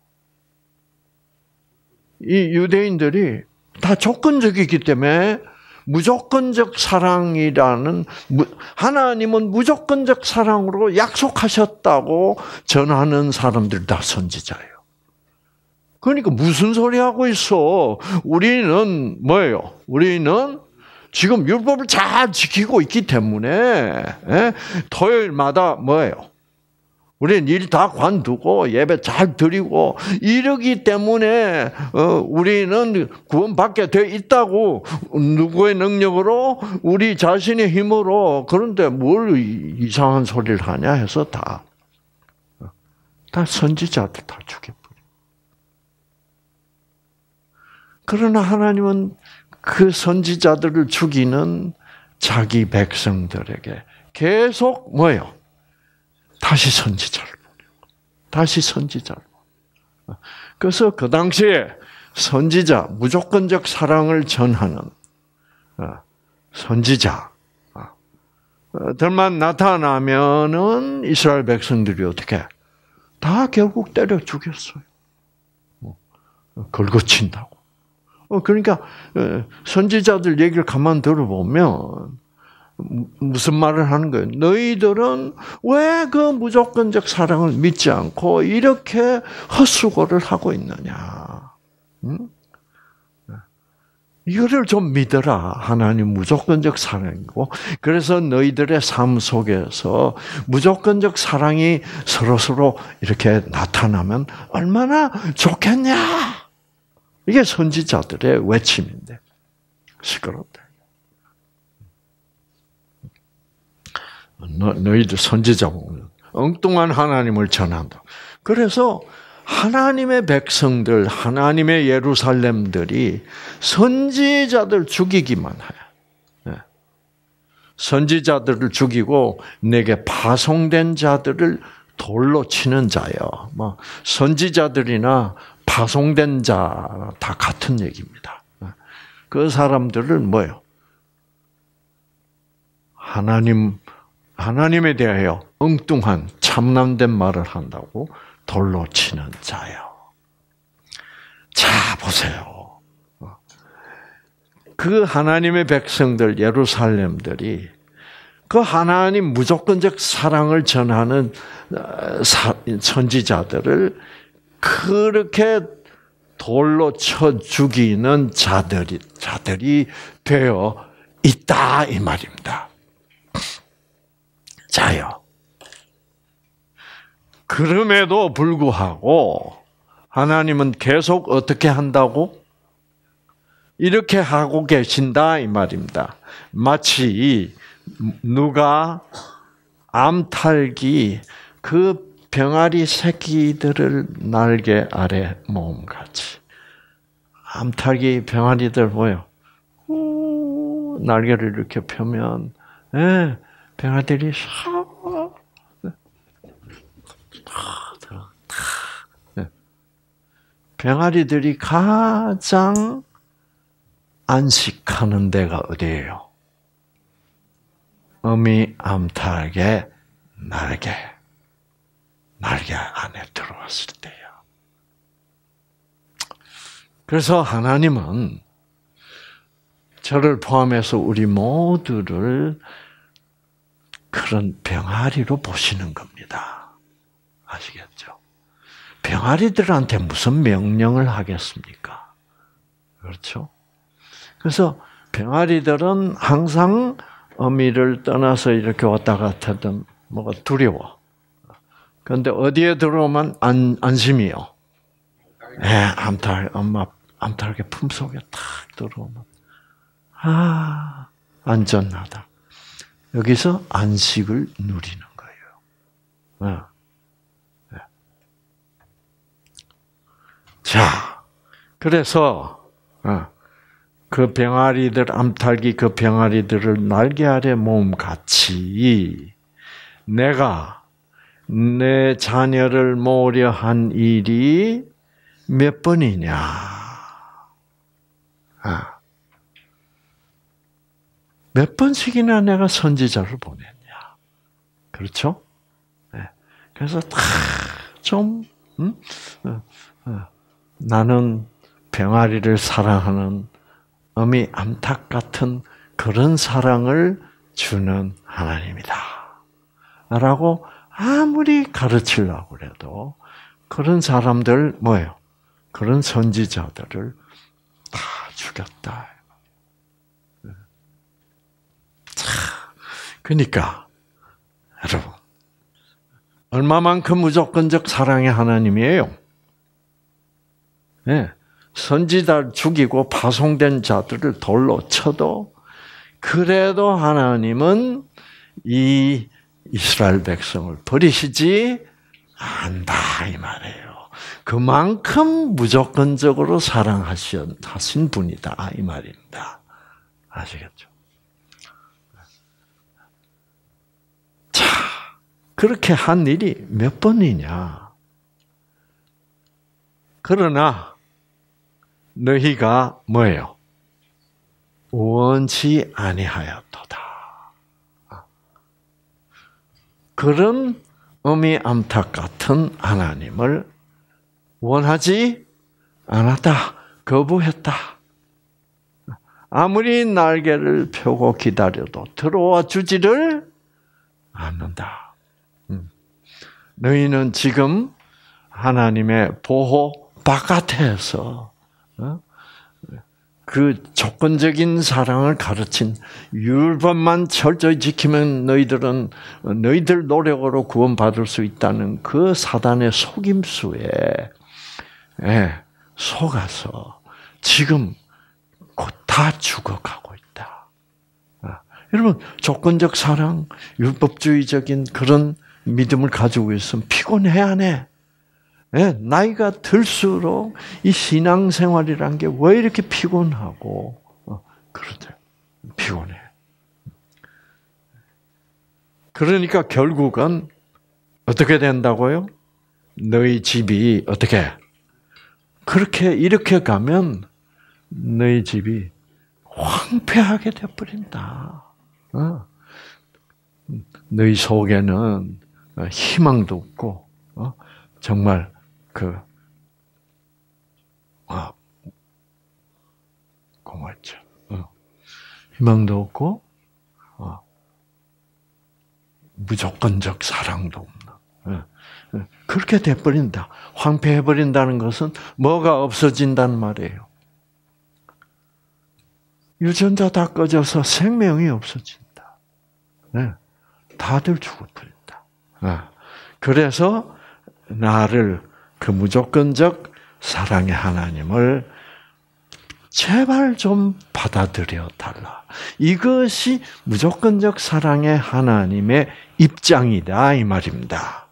이 유대인들이 다 조건적이기 때문에 무조건적 사랑이라는 하나님은 무조건적 사랑으로 약속하셨다고 전하는 사람들 다 선지자예요. 그러니까 무슨 소리 하고 있어? 우리는 뭐예요? 우리는 지금 율법을 잘 지키고 있기 때문에 토요일마다 뭐예요? 우리는 일 다 관두고 예배 잘 드리고 이러기 때문에 우리는 구원받게 돼 있다고 누구의 능력으로 우리 자신의 힘으로 그런데 뭘 이상한 소리를 하냐 해서 다 선지자들 다 죽여버려. 그러나 하나님은 그 선지자들을 죽이는 자기 백성들에게 계속 뭐예요? 다시 선지자를 보내고, 다시 선지자를 보내고. 그래서 그 당시에 선지자, 무조건적 사랑을 전하는 선지자들만 나타나면은 이스라엘 백성들이 어떻게? 다 결국 때려 죽였어요. 걸거친다고. 그러니까 선지자들 얘기를 가만 들어보면 무슨 말을 하는 거예요? 너희들은 왜 그 무조건적 사랑을 믿지 않고 이렇게 헛수고를 하고 있느냐? 이거를 좀 믿어라. 하나님 무조건적 사랑이고 그래서 너희들의 삶 속에서 무조건적 사랑이 서로서로 이렇게 나타나면 얼마나 좋겠냐? 이게 선지자들의 외침인데 시끄럽다. 너희들 선지자 보면 엉뚱한 하나님을 전한다. 그래서 하나님의 백성들, 하나님의 예루살렘들이 선지자들 죽이기만 해요. 선지자들을 죽이고 내게 파송된 자들을 돌로 치는 자요. 뭐 선지자들이나 파송된 자 다 같은 얘기입니다. 그 사람들을 뭐요? 하나님에 대하여 엉뚱한 참남된 말을 한다고 돌로 치는 자요. 자, 보세요. 그 하나님의 백성들, 예루살렘들이 그 하나님 무조건적 사랑을 전하는 선지자들을 그렇게 돌로 쳐 죽이는 자들이 되어 있다 이 말입니다. 자요. 그럼에도 불구하고 하나님은 계속 어떻게 한다고? 이렇게 하고 계신다 이 말입니다. 마치 누가 암탉이 그 병아리 새끼들을 날개 아래 모음같이. 암탉이 병아리들 뭐요? 날개를 이렇게 펴면 병아리들이 병아리들이 가장 안식하는 데가 어디예요? 어미 암탉의 날개 안에 들어왔을 때요. 그래서 하나님은 저를 포함해서 우리 모두를 그런 병아리로 보시는 겁니다. 아시겠죠? 병아리들한테 무슨 명령을 하겠습니까? 그렇죠? 그래서 병아리들은 항상 어미를 떠나서 이렇게 왔다 갔다 하던 뭐가 두려워. 그런데 어디에 들어오면 안심이요. 엄마 암탉의 품속에 탁 들어오면 안전하다. 여기서 안식을 누리는 거예요. 자, 그래서 그 병아리들, 암탉이 그 병아리들을 날개 아래 모음 같이 내가 내 자녀를 모으려 한 일이 몇 번이냐? 몇 번씩이나 내가 선지자를 보냈냐? 그렇죠? 그래서 나는 병아리를 사랑하는 어미 암탉 같은 그런 사랑을 주는 하나님이다. 라고 아무리 가르치려고 해도 그런 사람들 뭐예요? 그런 선지자들을 다 죽였다. 그러니까 여러분 얼마만큼 무조건적 사랑의 하나님이에요? 선지자를 죽이고 파송된 자들을 돌로 쳐도 그래도 하나님은 이 이스라엘 백성을 버리시지 않는다 이 말이에요. 그만큼 무조건적으로 사랑하신 분이다 이 말입니다. 아시겠죠? 자, 그렇게 한 일이 몇 번이냐? 그러나 너희가 뭐예요? 원치 아니하였도다. 그런 어미 암탉 같은 하나님을 원하지 않았다. 거부했다. 아무리 날개를 펴고 기다려도 들어와 주지를 않는다. 너희는 지금 하나님의 보호 바깥에서 그 조건적인 사랑을 가르친 율법만 철저히 지키면 너희들 노력으로 구원받을 수 있다는 그 사단의 속임수에 속아서 지금 곧 다 죽어가고 있다. 여러분 조건적 사랑, 율법주의적인 그런 믿음을 가지고 있으면 피곤해 안 해? 예, 나이가 들수록 이 신앙생활이란 게 왜 이렇게 피곤하고 그러죠. 피곤해. 그러니까 결국은 어떻게 된다고요? 너희 집이 어떻게 그렇게 이렇게 가면 너희 집이 황폐하게 되어버린다. 너희 속에는 희망도 없고 정말 고맙죠. 희망도 없고 무조건적 사랑도 없는. 그렇게 돼버린다. 황폐해버린다는 것은 뭐가 없어진다는 말이에요. 유전자 다 꺼져서 생명이 없어진다. 다들 죽어버린다. 그래서 나를 그 무조건적 사랑의 하나님을 제발 좀 받아들여 달라. 이것이 무조건적 사랑의 하나님의 입장이다 이 말입니다.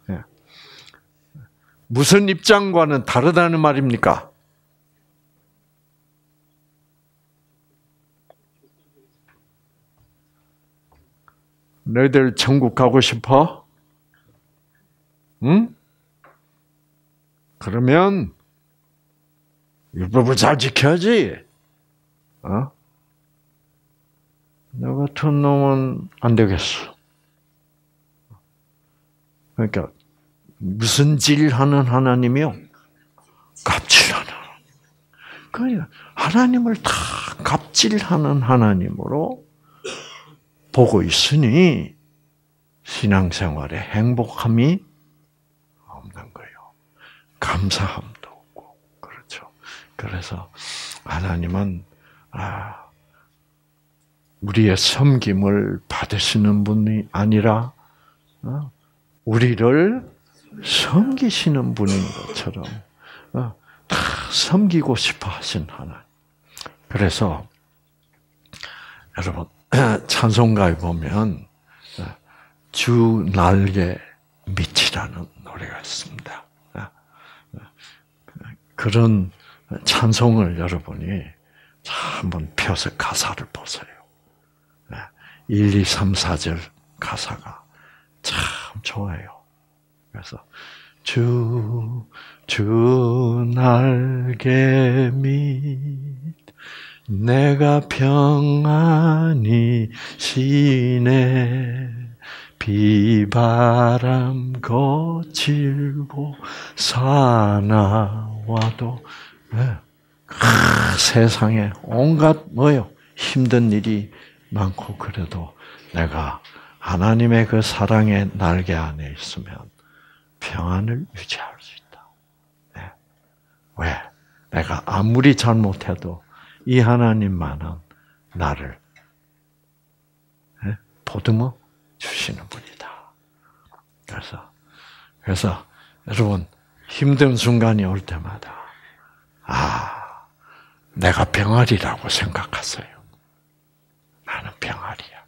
무슨 입장과는 다르다는 말입니까? 너희들 천국 가고 싶어? 응? 그러면 율법을 잘 지켜야지. 너 같은 놈은 안 되겠어. 그러니까 무슨 질하는 하나님이요? 갑질하는. 그러니까 하나님을 다 갑질하는 하나님으로 보고 있으니 신앙생활에 행복함이 없는 거예요. 감사함도 없고 그렇죠. 그래서 하나님은 우리의 섬김을 받으시는 분이 아니라 우리를 섬기시는 분인 것처럼 다 섬기고 싶어 하신 하나님. 그래서 여러분 찬송가에 보면 주 날개 밑이라는 노래가 있습니다. 그런 찬송을 여러분이 한번 펴서 가사를 보세요. 1, 2, 3, 4절 가사가 참 좋아요. 그래서 주 날개 밑 내가 평안히 쉬네 비바람 거칠고 사나워도 세상에 온갖 힘든 일이 많고 그래도 내가 하나님의 그 사랑의 날개 안에 있으면 평안을 유지할 수 있다. 왜? 내가 아무리 잘못해도 이 하나님만은 나를 보듬어 주시는 분이다. 그래서 여러분 힘든 순간이 올 때마다 내가 병아리라고 생각하세요. 나는 병아리야.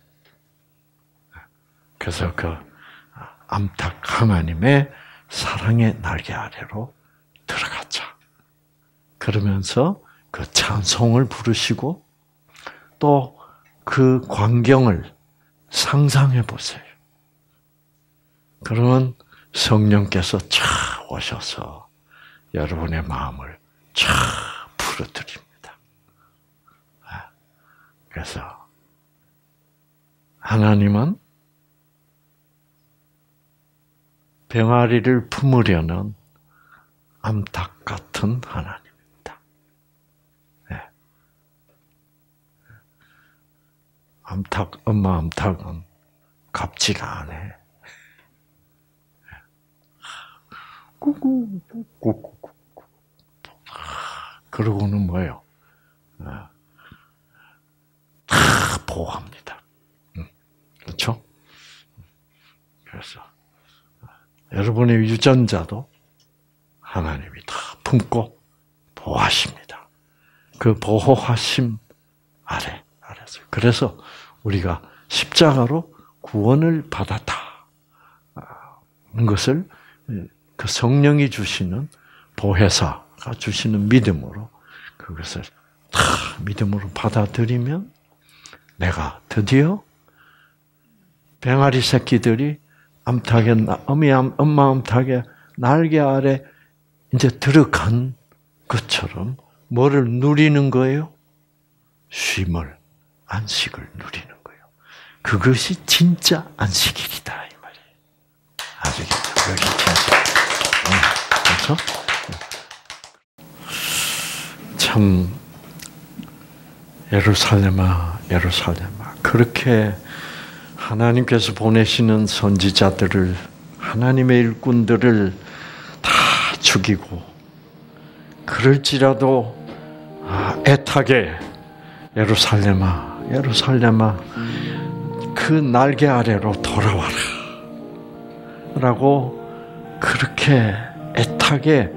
그래서 그 암탉 하나님의 사랑의 날개 아래로 들어가자. 그러면서 그 찬송을 부르시고 또 그 광경을 상상해 보세요. 그러면 성령께서 쫙 오셔서 여러분의 마음을 쫙 풀어드립니다. 그래서 하나님은 병아리를 품으려는 암탉 같은 하나님입니다. 엄마 암탉은 갑질 안 해. 꾸꾸꾸꾸꾸. 그러고는 뭐예요? 다 보호합니다. 그렇죠? 그래서 여러분의 유전자도 하나님이 다 품고 보호하십니다. 그 보호하심 아래서. 그래서 우리가 십자가로 구원을 받았다. 는 것을 그 성령이 주시는 보혜사가 주시는 믿음으로 그것을 다 믿음으로 받아들이면 내가 드디어 병아리 새끼들이 엄마 암탉의 날개 아래 이제 들어간 것처럼 뭐를 누리는 거예요? 쉼을, 안식을 누리는 거예요. 그것이 진짜 안식일이다 이 말이에요. 아시겠죠? 그것이 진짜. 그렇죠? 참 예루살렘아, 예루살렘아. 그렇게 하나님께서 보내시는 선지자들을, 하나님의 일꾼들을 다 죽이고, 그럴지라도 애타게 예루살렘아, 예루살렘아, 그 날개 아래로 돌아와라. 라고 그렇게 애타게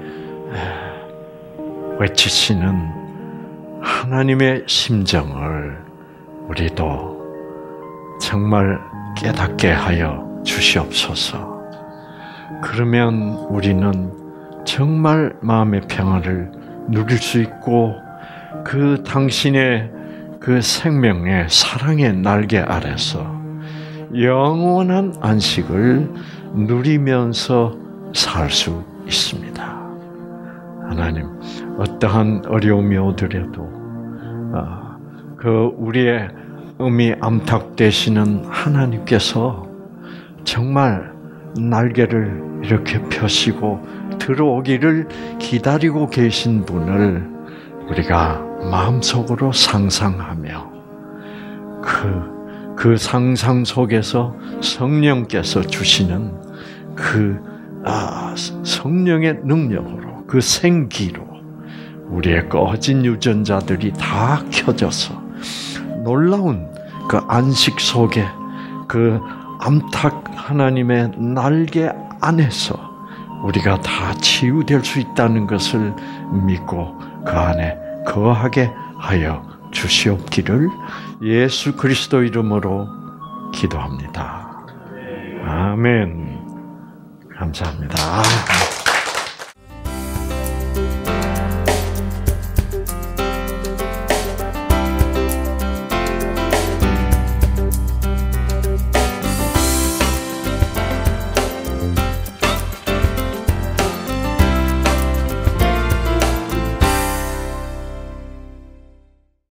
외치시는 하나님의 심정을 우리도 정말 깨닫게 하여 주시옵소서. 그러면 우리는 정말 마음의 평안을 누릴 수 있고 그 당신의 그 생명의 사랑의 날개 아래서 영원한 안식을 누리면서 살 수 있습니다. 하나님, 어떠한 어려움이 오더라도 그 우리의 음이 암탉되시는 하나님께서 정말 날개를 이렇게 펴시고 들어오기를 기다리고 계신 분을 우리가 마음속으로 상상하며 그 상상 속에서 성령께서 주시는 그 성령의 능력으로 그 생기로 우리의 꺼진 유전자들이 다 켜져서 놀라운 그 안식 속에 그 암탉 하나님의 날개 안에서 우리가 다 치유될 수 있다는 것을 믿고 그 안에 거하게 하여 주시옵기를 예수 그리스도 이름으로 기도합니다. 아멘. 감사합니다.